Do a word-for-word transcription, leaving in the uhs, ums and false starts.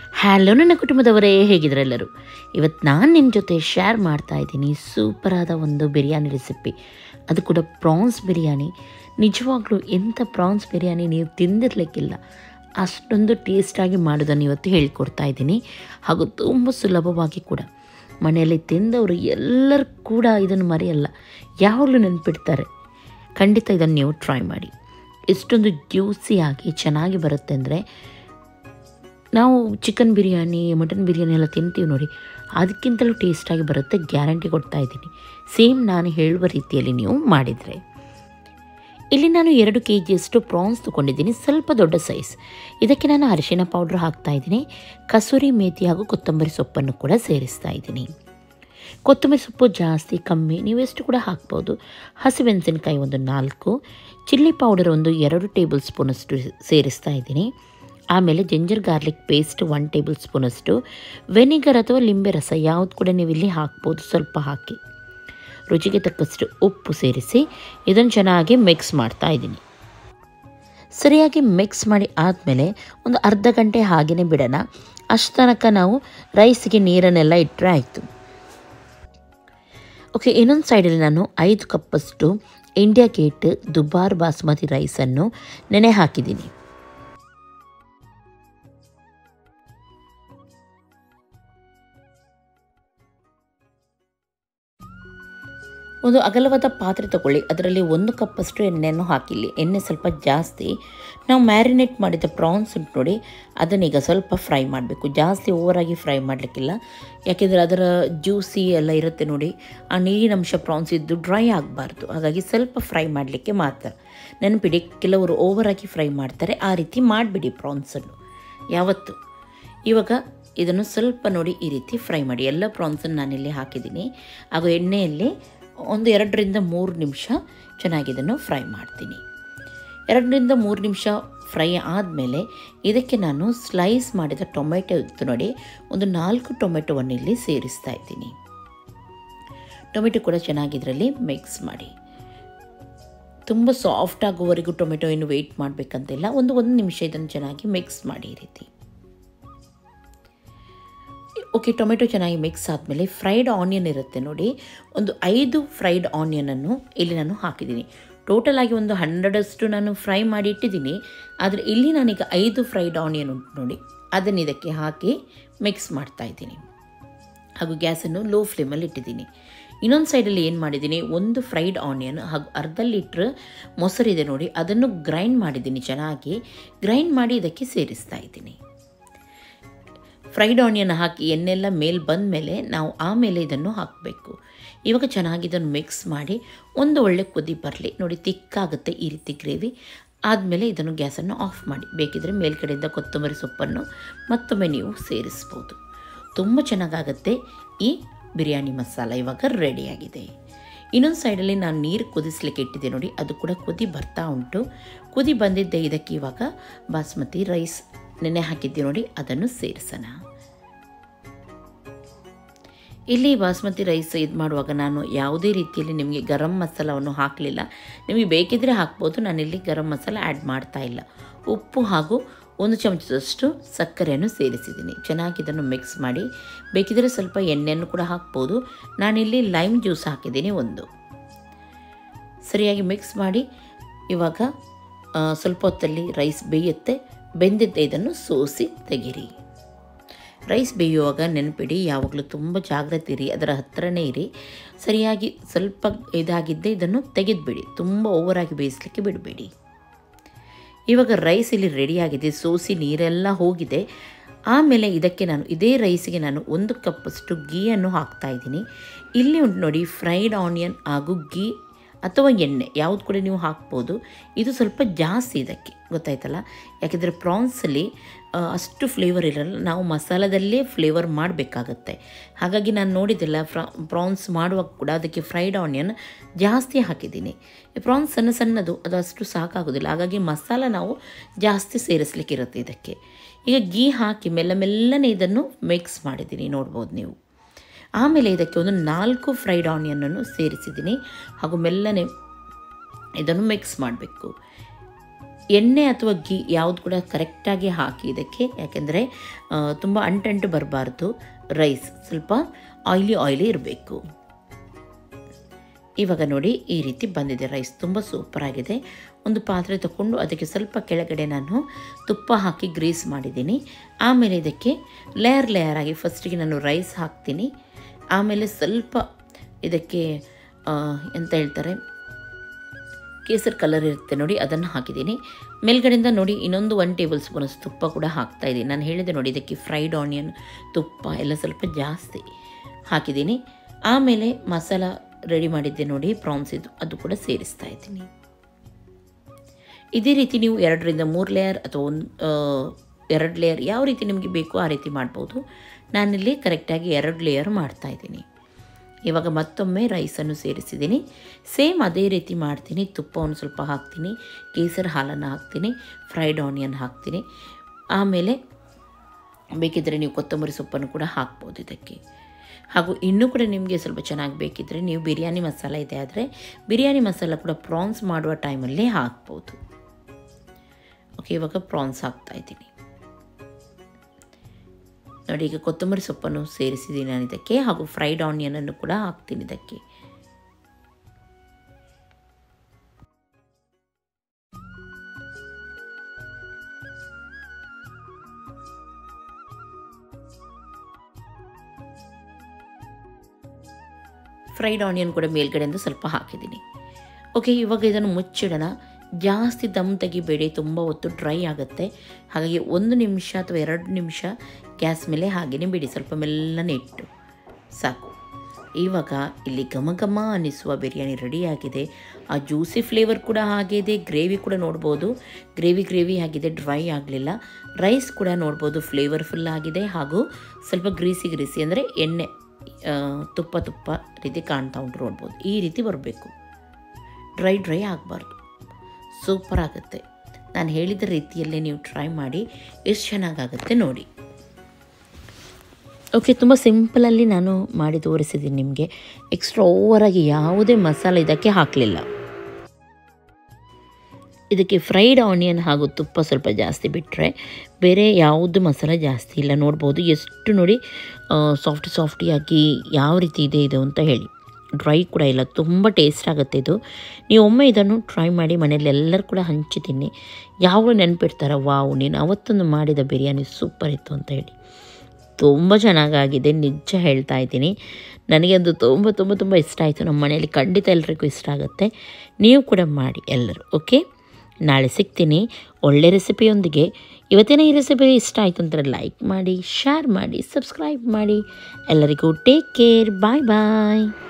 Hello ನನ್ನ ಕುಟುಂಬದವರೇ, ಹೇಗಿದ್ರೆಲ್ಲರೂ? ಇವತ್ತು ನಾನು ನಿಮ್ಮ ಜೊತೆ ಶೇರ್ ಮಾಡ್ತಾ ಇದ್ದೀನಿ ಸೂಪರಾದ ಒಂದು ಬಿರಿಯಾನಿ ರೆಸಿಪಿ. ಅದು ಕೂಡ ಪ್ರಾನ್ಸ್ ಬಿರಿಯಾನಿ. ನಿಜವಾಗ್ಲೂ ಎಂಥ ಪ್ರಾನ್ಸ್ ಬಿರಿಯಾನಿ ನೀವು ತಿಂದಿರಲಿಕ್ಕಿಲ್ಲ, ಅಷ್ಟೊಂದು ಟೇಸ್ಟಾಗಿ ಮಾಡೋದನ್ನು ಇವತ್ತು ಹೇಳ್ಕೊಡ್ತಾ ಇದ್ದೀನಿ. ಹಾಗೂ ತುಂಬ ಸುಲಭವಾಗಿ ಕೂಡ ಮನೆಯಲ್ಲಿ ತಿಂದವರು ಎಲ್ಲರೂ ಕೂಡ ಇದನ್ನು ಮರೆಯಲ್ಲ, ಯಾವಾಗಲೂ ನೆನಪಿಡ್ತಾರೆ. ಖಂಡಿತ ಇದನ್ನು ನೀವು ಟ್ರೈ ಮಾಡಿ. ಎಷ್ಟೊಂದು ಜ್ಯೂಸಿಯಾಗಿ ಚೆನ್ನಾಗಿ ಬರುತ್ತೆ ಅಂದರೆ, ನಾವು ಚಿಕನ್ ಬಿರಿಯಾನಿ, ಮಟನ್ ಬಿರಿಯಾನಿ ಎಲ್ಲ ತಿಂತೀವಿ ನೋಡಿ, ಅದಕ್ಕಿಂತಲೂ ಟೇಸ್ಟಾಗಿ ಬರುತ್ತೆ, ಗ್ಯಾರಂಟಿ ಕೊಡ್ತಾ ಇದ್ದೀನಿ. ಸೇಮ್ ನಾನು ಹೇಳುವ ರೀತಿಯಲ್ಲಿ ನೀವು ಮಾಡಿದರೆ. ಇಲ್ಲಿ ನಾನು ಎರಡು ಕೆ ಜಿಯಷ್ಟು ಪ್ರಾನ್ಸ್ ತೊಗೊಂಡಿದ್ದೀನಿ, ಸ್ವಲ್ಪ ದೊಡ್ಡ ಸೈಜ್. ಇದಕ್ಕೆ ನಾನು ಅರಿಶಿನ ಪೌಡ್ರ್ ಹಾಕ್ತಾಯಿದ್ದೀನಿ, ಕಸೂರಿ ಮೇಥಿ ಹಾಗೂ ಕೊತ್ತಂಬರಿ ಸೊಪ್ಪನ್ನು ಕೂಡ ಸೇರಿಸ್ತಾ ಇದ್ದೀನಿ. ಕೊತ್ತಂಬರಿ ಸೊಪ್ಪು ಜಾಸ್ತಿ ಕಮ್ಮಿ ನೀವೆಷ್ಟು ಕೂಡ ಹಾಕ್ಬೋದು. ಹಸಿಮೆಣಸಿನಕಾಯಿ ಒಂದು ನಾಲ್ಕು, ಚಿಲ್ಲಿ ಪೌಡರ್ ಒಂದು ಎರಡು ಟೇಬಲ್ ಸ್ಪೂನಷ್ಟು ಸೇರಿಸ್ತಾ ಇದ್ದೀನಿ. ಆಮೇಲೆ ginger garlic paste one table ಸ್ಪೂನಷ್ಟು, ವೆನಿಗರ್ ಅಥವಾ ಲಿಂಬೆ ರಸ ಯಾವುದು ಕೂಡ ನೀವು ಇಲ್ಲಿ ಹಾಕ್ಬೋದು, ಸ್ವಲ್ಪ ಹಾಕಿ. ರುಚಿಗೆ ತಕ್ಕಷ್ಟು ಉಪ್ಪು ಸೇರಿಸಿ ಇದನ್ನು ಚೆನ್ನಾಗಿ ಮಿಕ್ಸ್ ಮಾಡ್ತಾ ಇದ್ದೀನಿ. ಸರಿಯಾಗಿ ಮಿಕ್ಸ್ ಮಾಡಿ ಆದಮೇಲೆ ಒಂದು ಅರ್ಧ ಗಂಟೆ ಹಾಗೆಯೇ ಬಿಡೋಣ. ಅಷ್ಟು ತನಕ ನಾವು ರೈಸಿಗೆ ನೀರನ್ನೆಲ್ಲ ಇಟ್ಟರೆ ಆಯಿತು. ಓಕೆ, ಇನ್ನೊಂದು ಸೈಡಲ್ಲಿ ನಾನು ಐದು ಕಪ್ಪಷ್ಟು ಇಂಡಿಯಾ ಗೇಟ್ ದುಬಾರ್ ಬಾಸ್ಮತಿ ರೈಸನ್ನು ನೆನೆ ಹಾಕಿದ್ದೀನಿ. ಒಂದು ಅಗಲವಾದ ಪಾತ್ರೆ ತಗೊಳ್ಳಿ, ಅದರಲ್ಲಿ ಒಂದು ಕಪ್ಪಷ್ಟು ಎಣ್ಣೆಯನ್ನು ಹಾಕಿಲ್ಲಿ. ಎಣ್ಣೆ ಸ್ವಲ್ಪ ಜಾಸ್ತಿ. ನಾವು ಮ್ಯಾರಿನೇಟ್ ಮಾಡಿದ ಪ್ರಾನ್ಸ್ ಉಂಟು ನೋಡಿ, ಅದನ್ನೀಗ ಸ್ವಲ್ಪ ಫ್ರೈ ಮಾಡಬೇಕು. ಜಾಸ್ತಿ ಓವರಾಗಿ ಫ್ರೈ ಮಾಡಲಿಕ್ಕಿಲ್ಲ, ಯಾಕೆಂದರೆ ಅದರ ಜ್ಯೂಸಿ ಎಲ್ಲ ಇರುತ್ತೆ ನೋಡಿ, ಆ ನೀರಿನಂಶ ಪ್ರಾನ್ಸ್ ಇದ್ದು ಡ್ರೈ ಆಗಬಾರ್ದು. ಹಾಗಾಗಿ ಸ್ವಲ್ಪ ಫ್ರೈ ಮಾಡಲಿಕ್ಕೆ ಮಾತ್ರ. ನೆನಪಿಡಿ, ಕೆಲವರು ಓವರಾಗಿ ಫ್ರೈ ಮಾಡ್ತಾರೆ, ಆ ರೀತಿ ಮಾಡಿಬಿಡಿ ಪ್ರಾನ್ಸನ್ನು ಯಾವತ್ತು. ಇವಾಗ ಇದನ್ನು ಸ್ವಲ್ಪ ನೋಡಿ ಈ ರೀತಿ ಫ್ರೈ ಮಾಡಿ. ಎಲ್ಲ ಪ್ರಾನ್ಸನ್ನು ನಾನಿಲ್ಲಿ ಹಾಕಿದ್ದೀನಿ. ಹಾಗೂ ಎಣ್ಣೆಯಲ್ಲಿ ಒಂದು ಎರಡರಿಂದ ಮೂರು ನಿಮಿಷ ಚೆನ್ನಾಗಿ ಇದನ್ನು ಫ್ರೈ ಮಾಡ್ತೀನಿ. ಎರಡರಿಂದ ಮೂರು ನಿಮಿಷ ಫ್ರೈ ಆದಮೇಲೆ ಇದಕ್ಕೆ ನಾನು ಸ್ಲೈಸ್ ಮಾಡಿದ ಟೊಮೆಟೊ ಇತ್ತು ನೋಡಿ, ಒಂದು ನಾಲ್ಕು ಟೊಮೆಟೊವನ್ನು ಇಲ್ಲಿ ಸೇರಿಸ್ತಾ ಇದ್ದೀನಿ. ಟೊಮೆಟೊ ಕೂಡ ಚೆನ್ನಾಗಿ ಇದರಲ್ಲಿ ಮಿಕ್ಸ್ ಮಾಡಿ. ತುಂಬ ಸಾಫ್ಟ್ ಆಗುವವರೆಗೂ ಟೊಮೆಟೊ ಏನು ವೆಯ್ಟ್ ಮಾಡಬೇಕಂತಿಲ್ಲ, ಒಂದು ಒಂದು ನಿಮಿಷ ಇದನ್ನು ಚೆನ್ನಾಗಿ ಮಿಕ್ಸ್ ಮಾಡಿ ಈ ರೀತಿ. ಓಕೆ, ಟೊಮೆಟೊ ಚೆನ್ನಾಗಿ ಮಿಕ್ಸ್ ಆದಮೇಲೆ ಫ್ರೈಡ್ ಆನಿಯನ್ ಇರುತ್ತೆ ನೋಡಿ, ಒಂದು ಐದು ಫ್ರೈಡ್ ಆನಿಯನನ್ನು ಇಲ್ಲಿ ನಾನು ಹಾಕಿದ್ದೀನಿ. ಟೋಟಲ್ ಆಗಿ ಒಂದು ಹಂಡ್ರೆಡಷ್ಟು ನಾನು ಫ್ರೈ ಮಾಡಿ ಇಟ್ಟಿದ್ದೀನಿ, ಆದರೆ ಇಲ್ಲಿ ನಾನೀಗ ಐದು ಫ್ರೈಡ್ ಆನಿಯನ್ ಉಂಟು ನೋಡಿ, ಅದನ್ನು ಇದಕ್ಕೆ ಹಾಕಿ ಮಿಕ್ಸ್ ಮಾಡ್ತಾ ಇದ್ದೀನಿ. ಹಾಗೂ ಗ್ಯಾಸನ್ನು ಲೋ ಫ್ಲೇಮಲ್ಲಿ ಇಟ್ಟಿದ್ದೀನಿ. ಇನ್ನೊಂದು ಸೈಡಲ್ಲಿ ಏನು ಮಾಡಿದ್ದೀನಿ, ಒಂದು ಫ್ರೈಡ್ ಆನಿಯನ್ ಹಾಗೂ ಅರ್ಧ ಲೀಟ್ರ್ ಮೊಸರಿದೆ ನೋಡಿ, ಅದನ್ನು ಗ್ರೈಂಡ್ ಮಾಡಿದ್ದೀನಿ. ಚೆನ್ನಾಗಿ ಗ್ರೈಂಡ್ ಮಾಡಿ ಇದಕ್ಕೆ ಸೇರಿಸ್ತಾ ಇದ್ದೀನಿ. ಫ್ರೈಡ್ ಆನಿಯನ್ ಹಾಕಿ ಎಣ್ಣೆಲ್ಲ ಮೇಲೆ ಬಂದ ಮೇಲೆ ನಾವು ಆಮೇಲೆ ಇದನ್ನು ಹಾಕಬೇಕು. ಇವಾಗ ಚೆನ್ನಾಗಿ ಇದನ್ನು ಮಿಕ್ಸ್ ಮಾಡಿ ಒಂದು ಒಳ್ಳೆ ಕುದಿ ಬರಲಿ ನೋಡಿ, ತಿಕ್ಕಾಗುತ್ತೆ ಈ ರೀತಿ ಗ್ರೇವಿ. ಆದಮೇಲೆ ಇದನ್ನು ಗ್ಯಾಸನ್ನು ಆಫ್ ಮಾಡಿ. ಬೇಕಿದ್ದರೆ ಮೇಲ್ಗಡೆಯಿಂದ ಕೊತ್ತಂಬರಿ ಸೊಪ್ಪನ್ನು ಮತ್ತೊಮ್ಮೆ ನೀವು ಸೇರಿಸ್ಬೋದು. ತುಂಬ ಚೆನ್ನಾಗಾಗುತ್ತೆ ಈ ಬಿರಿಯಾನಿ ಮಸಾಲ. ಇವಾಗ ರೆಡಿಯಾಗಿದೆ. ಇನ್ನೊಂದು ಸೈಡಲ್ಲಿ ನಾನು ನೀರು ಕುದಿಸ್ಲಿಕ್ಕೆ ಇಟ್ಟಿದ್ದೆ ನೋಡಿ, ಅದು ಕೂಡ ಕುದಿ ಬರ್ತಾ ಉಂಟು. ಕುದಿ ಬಂದಿದ್ದೆ ಇದಕ್ಕೆ ಇವಾಗ ಬಾಸ್ಮತಿ ರೈಸ್ ನೆನೆ ಹಾಕಿದ್ದೆ ನೋಡಿ, ಅದನ್ನು ಸೇರಿಸೋಣ. ಇಲ್ಲಿ ಬಾಸ್ಮತಿ ರೈಸ್ ಇದು ಮಾಡುವಾಗ ನಾನು ಯಾವುದೇ ರೀತಿಯಲ್ಲಿ ನಿಮಗೆ ಗರಂ ಮಸಾಲವನ್ನು ಹಾಕಲಿಲ್ಲ. ನಿಮಗೆ ಬೇಕಿದ್ದರೆ ಹಾಕ್ಬೋದು, ನಾನಿಲ್ಲಿ ಗರಂ ಮಸಾಲ ಆ್ಯಡ್ ಮಾಡ್ತಾ ಇಲ್ಲ. ಉಪ್ಪು ಹಾಗೂ ಒಂದು ಚಮಚದಷ್ಟು ಸಕ್ಕರೆಯನ್ನು ಸೇರಿಸಿದ್ದೀನಿ. ಚೆನ್ನಾಗಿ ಇದನ್ನು ಮಿಕ್ಸ್ ಮಾಡಿ. ಬೇಕಿದ್ದರೆ ಸ್ವಲ್ಪ ಎಣ್ಣೆಯನ್ನು ಕೂಡ ಹಾಕ್ಬೋದು. ನಾನಿಲ್ಲಿ ಲೈಮ್ ಜ್ಯೂಸ್ ಹಾಕಿದ್ದೀನಿ ಒಂದು. ಸರಿಯಾಗಿ ಮಿಕ್ಸ್ ಮಾಡಿ ಇವಾಗ ಸ್ವಲ್ಪ ಹೊತ್ತಲ್ಲಿ ರೈಸ್ ಬೇಯುತ್ತೆ. ಬೆಂದಿದ್ದೆ ಇದನ್ನು ಸೋಸಿ ತೆಗೀರಿ. ರೈಸ್ ಬೇಯುವಾಗ ನೆನಪಿಡಿ, ಯಾವಾಗಲೂ ತುಂಬ ಜಾಗ್ರತೆ ಇರಿ, ಅದರ ಹತ್ತಿರನೇ ಇರಿ. ಸರಿಯಾಗಿ ಸ್ವಲ್ಪ ಇದಾಗಿದ್ದೆ ಇದನ್ನು ತೆಗೆದುಬಿಡಿ, ತುಂಬ ಓವರಾಗಿ ಬೇಯಿಸಲಿಕ್ಕೆ ಬಿಡಬೇಡಿ. ಇವಾಗ ರೈಸ್ ಇಲ್ಲಿ ರೆಡಿಯಾಗಿದೆ, ಸೋಸಿ ನೀರೆಲ್ಲ ಹೋಗಿದೆ. ಆಮೇಲೆ ಇದಕ್ಕೆ ನಾನು ಇದೇ ರೈಸಿಗೆ ನಾನು ಒಂದು ಕಪ್ಪಷ್ಟು ಗೀಯನ್ನು ಹಾಕ್ತಾಯಿದ್ದೀನಿ. ಇಲ್ಲಿ ಉಂಟು ನೋಡಿ, ಫ್ರೈಡ್ ಆನಿಯನ್ ಹಾಗೂ ಗೀ ಅಥವಾ ಎಣ್ಣೆ ಯಾವುದು ಕೂಡ ನೀವು ಹಾಕ್ಬೋದು. ಇದು ಸ್ವಲ್ಪ ಜಾಸ್ತಿ ಇದಕ್ಕೆ, ಗೊತ್ತಾಯ್ತಲ್ಲ, ಯಾಕೆಂದರೆ ಪ್ರಾನ್ಸಲ್ಲಿ ಅಷ್ಟು ಫ್ಲೇವರ್ ಇರಲ್ಲ, ನಾವು ಮಸಾಲದಲ್ಲೇ ಫ್ಲೇವರ್ ಮಾಡಬೇಕಾಗತ್ತೆ. ಹಾಗಾಗಿ ನಾನು ನೋಡಿದ್ದೆಲ್ಲ ಫ್ರಾ ಪ್ರಾನ್ಸ್ ಮಾಡುವಾಗ ಕೂಡ ಅದಕ್ಕೆ ಫ್ರೈಡ್ ಆನಿಯನ್ ಜಾಸ್ತಿ ಹಾಕಿದ್ದೀನಿ. ಪ್ರಾನ್ಸ್ ಸಣ್ಣ ಸಣ್ಣದು, ಅದು ಅಷ್ಟು ಸಾಕಾಗೋದಿಲ್ಲ. ಹಾಗಾಗಿ ಮಸಾಲ ನಾವು ಜಾಸ್ತಿ ಸೇರಿಸ್ಲಿಕ್ಕಿರುತ್ತೆ ಇದಕ್ಕೆ. ಈಗ ಗೀ ಹಾಕಿ ಮೆಲ್ಲ ಮೆಲ್ಲನೆ ಇದನ್ನು ಮಿಕ್ಸ್ ಮಾಡಿದ್ದೀನಿ, ನೋಡ್ಬೋದು ನೀವು. ಆಮೇಲೆ ಇದಕ್ಕೆ ಒಂದು ನಾಲ್ಕು ಫ್ರೈಡ್ ಆನಿಯನನ್ನು ಸೇರಿಸಿದ್ದೀನಿ ಹಾಗೂ ಮೆಲ್ಲನೆ ಇದನ್ನು ಮಿಕ್ಸ್ ಮಾಡಬೇಕು. ಎಣ್ಣೆ ಅಥವಾ ಗೀ ಯಾವುದು ಕೂಡ ಕರೆಕ್ಟಾಗಿ ಹಾಕಿ ಇದಕ್ಕೆ, ಯಾಕೆಂದರೆ ತುಂಬ ಅಂಟಂಟು ಬರಬಾರ್ದು. ರೈಸ್ ಸ್ವಲ್ಪ ಆಯ್ಲಿ ಆಯ್ಲಿ ಇರಬೇಕು. ಇವಾಗ ನೋಡಿ ಈ ರೀತಿ ಬಂದಿದೆ ರೈಸ್, ತುಂಬ ಸೂಪರಾಗಿದೆ. ಒಂದು ಪಾತ್ರೆ ತಗೊಂಡು ಅದಕ್ಕೆ ಸ್ವಲ್ಪ ಕೆಳಗಡೆ ನಾನು ತುಪ್ಪ ಹಾಕಿ ಗ್ರೀಸ್ ಮಾಡಿದ್ದೀನಿ. ಆಮೇಲೆ ಇದಕ್ಕೆ ಲೇಯರ್ ಲೇಯರ್ ಆಗಿ ಫಸ್ಟಿಗೆ ನಾನು ರೈಸ್ ಹಾಕ್ತೀನಿ. ಆಮೇಲೆ ಸ್ವಲ್ಪ ಇದಕ್ಕೆ ಎಂತ ಹೇಳ್ತಾರೆ ಕೇಸರಿ ಕಲರ್ ಇರುತ್ತೆ ನೋಡಿ, ಅದನ್ನು ಹಾಕಿದ್ದೀನಿ. ಮೇಲ್ಗಡೆಯಿಂದ ನೋಡಿ ಇನ್ನೊಂದು ಒನ್ ಟೇಬಲ್ ಸ್ಪೂನಷ್ಟು ತುಪ್ಪ ಕೂಡ ಹಾಕ್ತಾಯಿದ್ದೀನಿ. ನಾನು ಹೇಳಿದೆ ನೋಡಿ ಇದಕ್ಕೆ ಫ್ರೈಡ್ ಆನಿಯನ್ ತುಪ್ಪ ಎಲ್ಲ ಸ್ವಲ್ಪ ಜಾಸ್ತಿ ಹಾಕಿದ್ದೀನಿ. ಆಮೇಲೆ ಮಸಾಲ ರೆಡಿ ಮಾಡಿದ್ದೆ ನೋಡಿ ಪ್ರಾನ್ಸ್ ಇದು, ಅದು ಕೂಡ ಸೇರಿಸ್ತಾ ಇದ್ದೀನಿ. ಇದೇ ರೀತಿ ನೀವು ಎರಡರಿಂದ ಮೂರು ಲೇಯರ್ ಅಥವಾ ಒಂದು ಎರಡು ಲೇಯರ್ ಯಾವ ರೀತಿ ನಿಮಗೆ ಬೇಕು ಆ ರೀತಿ ಮಾಡ್ಬೋದು. ನಾನಿಲ್ಲಿ ಕರೆಕ್ಟಾಗಿ ಎರಡು ಲೇಯರ್ ಮಾಡ್ತಾಯಿದ್ದೀನಿ. ಇವಾಗ ಮತ್ತೊಮ್ಮೆ ರೈಸನ್ನು ಸೇರಿಸಿದ್ದೀನಿ. ಸೇಮ್ ಅದೇ ರೀತಿ ಮಾಡ್ತೀನಿ. ತುಪ್ಪವನ್ನು ಸ್ವಲ್ಪ ಹಾಕ್ತೀನಿ, ಕೇಸರಿ ಹಾಲನ್ನು ಹಾಕ್ತೀನಿ, ಫ್ರೈಡ್ ಆನಿಯನ್ ಹಾಕ್ತೀನಿ. ಆಮೇಲೆ ಬೇಕಿದ್ದರೆ ನೀವು ಕೊತ್ತಂಬರಿ ಸೊಪ್ಪನ್ನು ಕೂಡ ಹಾಕ್ಬೋದು ಇದಕ್ಕೆ. ಹಾಗೂ ಇನ್ನೂ ಕೂಡ ನಿಮಗೆ ಸ್ವಲ್ಪ ಚೆನ್ನಾಗಿ ಬೇಕಿದ್ದರೆ ನೀವು ಬಿರಿಯಾನಿ ಮಸಾಲ ಇದೆ ಆದರೆ ಬಿರಿಯಾನಿ ಮಸಾಲ ಕೂಡ ಪ್ರಾನ್ಸ್ ಮಾಡುವ ಟೈಮಲ್ಲೇ ಹಾಕ್ಬೋದು. ಓಕೆ, ಇವಾಗ ಪ್ರಾನ್ಸ್ ಹಾಕ್ತಾಯಿದ್ದೀನಿ ನೋಡಿ. ಈಗ ಕೊತ್ತಂಬರಿ ಸೊಪ್ಪನ್ನು ಸೇರಿಸಿದ್ದೀನಿ ನಾನು ಇದಕ್ಕೆ, ಹಾಗೂ ಫ್ರೈಡ್ ಆನಿಯನನ್ನು ಕೂಡ ಹಾಕ್ತೀನಿ ಇದಕ್ಕೆ. ಫ್ರೈಡ್ ಆನಿಯನ್ ಕೂಡ ಮೇಲ್ಗಡೆಯಿಂದ ಸ್ವಲ್ಪ ಹಾಕಿದ್ದೀನಿ. ಓಕೆ, ಇವಾಗ ಇದನ್ನು ಮುಚ್ಚಿಡೋಣ. ಜಾಸ್ತಿ ದಮ್ ತೆಗಿಬೇಡಿ, ತುಂಬ ಹೊತ್ತು ಡ್ರೈ ಆಗುತ್ತೆ. ಹಾಗಾಗಿ ಒಂದು ನಿಮಿಷ ಅಥವಾ ಎರಡು ನಿಮಿಷ ಗ್ಯಾಸ್ ಮೇಲೆ ಹಾಗೆಯೇ ಬಿಡಿ, ಸ್ವಲ್ಪ ಮೆಲ್ಲನೆ ಇಟ್ಟು ಸಾಕು. ಇವಾಗ ಇಲ್ಲಿ ಘಮ ಘಮ ಅನ್ನಿಸುವ ಬಿರಿಯಾನಿ ರೆಡಿಯಾಗಿದೆ. ಆ ಜ್ಯೂಸಿ ಫ್ಲೇವರ್ ಕೂಡ ಆಗಿದೆ, ಗ್ರೇವಿ ಕೂಡ ನೋಡ್ಬೋದು, ಗ್ರೇವಿ ಗ್ರೇವಿ ಆಗಿದೆ, ಡ್ರೈ ಆಗಲಿಲ್ಲ. ರೈಸ್ ಕೂಡ ನೋಡ್ಬೋದು ಫ್ಲೇವರ್ಫುಲ್ ಆಗಿದೆ, ಹಾಗೂ ಸ್ವಲ್ಪ ಗ್ರೀಸಿ ಗ್ರೀಸಿ ಅಂದರೆ ಎಣ್ಣೆ ತುಪ್ಪ ತುಪ್ಪ ರೀತಿ ಕಾಣ್ತಾ ಉಂಟು ನೋಡ್ಬೋದು. ಈ ರೀತಿ ಬರಬೇಕು, ಡ್ರೈ ಡ್ರೈ ಆಗಬಾರ್ದು. ಸೂಪರ್ ಆಗುತ್ತೆ. ನಾನು ಹೇಳಿದ ರೀತಿಯಲ್ಲೇ ನೀವು ಟ್ರೈ ಮಾಡಿ, ಎಷ್ಟು ಚೆನ್ನಾಗಾಗುತ್ತೆ ನೋಡಿ. ಓಕೆ, ತುಂಬ ಸಿಂಪಲಲ್ಲಿ ನಾನು ಮಾಡಿ ತೋರಿಸಿದ್ದೀನಿ ನಿಮಗೆ. ಎಕ್ಸ್ಟ್ರಾ ಓವರಾಗಿ ಯಾವುದೇ ಮಸಾಲೆ ಇದಕ್ಕೆ ಹಾಕಲಿಲ್ಲ. ಇದಕ್ಕೆ ಫ್ರೈಡ್ ಆನಿಯನ್ ಹಾಗೂ ತುಪ್ಪ ಸ್ವಲ್ಪ ಜಾಸ್ತಿ ಬಿಟ್ಟರೆ ಬೇರೆ ಯಾವುದು ಮಸಾಲೆ ಜಾಸ್ತಿ ಇಲ್ಲ. ನೋಡ್ಬೋದು ಎಷ್ಟು ನೋಡಿ ಸಾಫ್ಟ್ ಸಾಫ್ಟಿಯಾಗಿ ಯಾವ ರೀತಿ ಇದೆ ಇದು ಅಂತ ಹೇಳಿ. ಡ್ರೈ ಕೂಡ ಇಲ್ಲ, ತುಂಬ ಟೇಸ್ಟ್ ಆಗುತ್ತೆ ಇದು. ನೀವು ಒಮ್ಮೆ ಇದನ್ನು ಟ್ರೈ ಮಾಡಿ, ಮನೆಯಲ್ಲಿ ಎಲ್ಲರೂ ಕೂಡ ಹಂಚಿ ತಿನ್ನಿ. ಯಾವಾಗಲೂ ನೆನಪಿಡ್ತಾರೆ, ವಾವ್ ನೀನು ಅವತ್ತೊಂದು ಮಾಡಿದ ಬಿರಿಯಾನಿ ಸೂಪರ್ ಇತ್ತು ಅಂತ ಹೇಳಿ. ತುಂಬ ಚೆನ್ನಾಗಾಗಿದೆ, ನಿಜ ಹೇಳ್ತಾ ಇದ್ದೀನಿ. ನನಗೆ ಅದು ತುಂಬ ತುಂಬ ತುಂಬ ಇಷ್ಟ ಆಯಿತು. ನಮ್ಮ ಮನೆಯಲ್ಲಿ ಖಂಡಿತ ಎಲ್ಲರಿಗೂ ಇಷ್ಟ ಆಗುತ್ತೆ. ನೀವು ಕೂಡ ಮಾಡಿ ಎಲ್ಲರೂ. ಓಕೆ, ನಾಳೆ ಸಿಗ್ತೀನಿ ಒಳ್ಳೆ ರೆಸಿಪಿಯೊಂದಿಗೆ. ಇವತ್ತಿನ ಈ ರೆಸಿಪಿ ಇಷ್ಟ ಆಯಿತು ಅಂದರೆ ಲೈಕ್ ಮಾಡಿ, ಶೇರ್ ಮಾಡಿ, ಸಬ್ಸ್ಕ್ರೈಬ್ ಮಾಡಿ. ಎಲ್ಲರಿಗೂ ಟೇಕ್ ಕೇರ್, ಬಾಯ್ ಬಾಯ್.